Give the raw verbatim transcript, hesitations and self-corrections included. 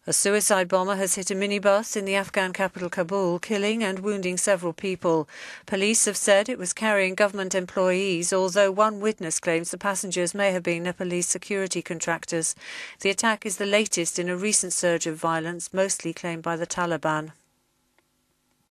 A suicide bomber has hit a minibus in the Afghan capital Kabul, killing and wounding several people. Police have said it was carrying government employees, although one witness claims the passengers may have been Nepalese security contractors. The attack is the latest in a recent surge of violence, mostly claimed by the Taliban.